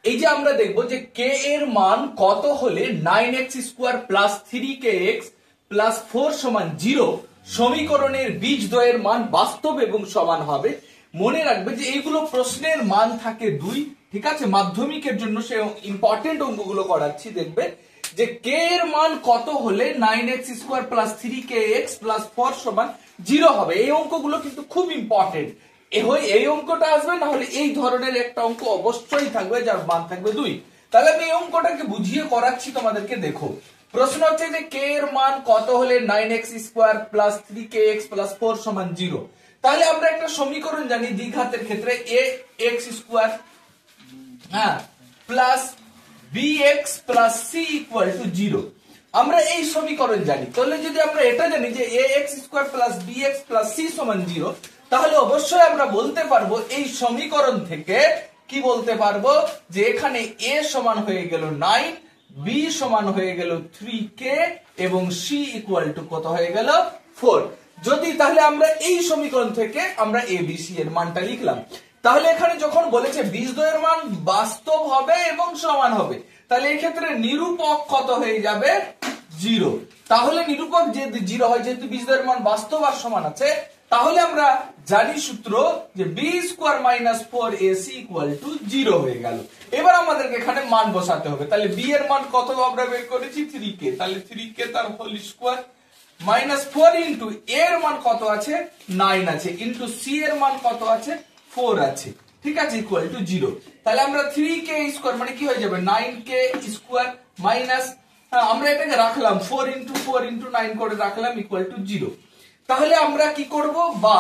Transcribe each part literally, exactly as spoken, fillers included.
এই যে আমরা দেখবো যে কে এর মান কত হলে nine x square plus three k x plus four সমান জিরো সমীকরণের বীজদ্বয়ের মান বাস্তব এবং সমান হবে। মনে রাখবে যে এইগুলো প্রশ্নের মান থাকে দুই, ঠিক আছে, মাধ্যমিকের জন্য সে ইম্পর্টেন্ট অঙ্কগুলো করাচ্ছি। দেখবে যে কে এর মান কত হলে nine x square plus three k x plus four সমান জিরো হবে। এই অঙ্কগুলো কিন্তু খুব ইম্পর্টেন্ট। এই অঙ্কটা আসবে, না হলে এই ধরনের একটা অঙ্ক অবশ্যই থাকবে যার মান থাকবে দুই। তাহলে আমি এই অঙ্কটাকে বুঝিয়ে করাচ্ছি তোমাদেরকে। দেখো, প্রশ্ন হচ্ছে যে কে এর মান কত হলে nine x square plus three k x plus four সমান জিরো। তাহলে আমরা একটা সমীকরণ জানি দ্বিঘাতের ক্ষেত্রে এ এক্স স্কোয়ার হ্যাঁ plus b x plus c equal to zero. আমরা এই সমীকরণ জানি। তাহলে যদি আমরা এটা জানি যে a x square plus b x plus c সমান জিরো, তাহলে অবশ্যই আমরা বলতে পারবো এই সমীকরণ থেকে কি বলতে পারবো যে এখানে এ সমান হয়ে গেল নাইন, বি সমান হয়ে গেল থ্রি কে এবং সি ইকুয়াল টু কত হয়ে গেল ফোর। যদি তাহলে আমরা এই সমীকরণ থেকে আমরা এ বি সি এর মানটা লিখলাম। তাহলে এখানে যখন বলেছে বীজদ্বয়ের মান বাস্তব হবে এবং সমান হবে, তাহলে এই ক্ষেত্রে নিরূপক কত হয়ে যাবে জিরো। তাহলে নিরূপক যদি জিরো হয়, যেহেতু বীজদ্বয়ের মান বাস্তব আর সমান আছে, তাহলে আমরা জানি সূত্র যে b square minus four a c equal to zero হয়ে গেল। এবার আমাদেরকে এখানে মান বসাতে হবে। তাহলে বি এর মান কত আমরা বের করেছি থ্রি কে, তাহলে থ্রি কে তার whole square minus four into এর মান কত আছে নাইন আছে, ইন্টু সি এর মান কত আছে ফোর আছে, ঠিক আছে, ইকুয়াল টু জিরো। তাহলে আমরা থ্রি কে স্কোয়ার মানে কি হয়ে যাবে নাইন কে স্কোয়ার মাইনাস আমরা এটাকে রাখলাম four into four into nine করে রাখলাম ইকুয়াল টু জিরো। তাহলে আমরা কি করব, বা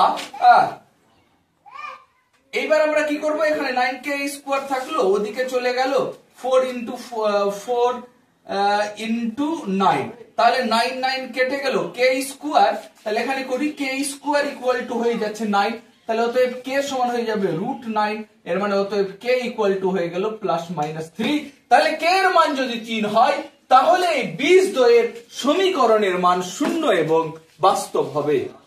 এইবার আমরা কি করব, এখানে নাইন কে স্কোয়ার থাকলো, ওদিকে চলে গেল four into four into nine, তাহলে নাইন নাইন কেটে গেল কে স্কোয়ার। তাহলে এখানে করি কে স্কোয়ার ইকুয়াল টু হয়ে যাচ্ছে নাইন, তাহলে অতএব কে সমান হয়ে যাবে রুট নাইন, এর মানে অতএব কে ইকুয়াল টু হয়ে গেল প্লাস মাইনাস থ্রি। তাহলে কে এর মান যদি তিন হয়, তাহলে বীজদ্বয়ের সমীকরণের মান শূন্য এবং বাস্তব হবে।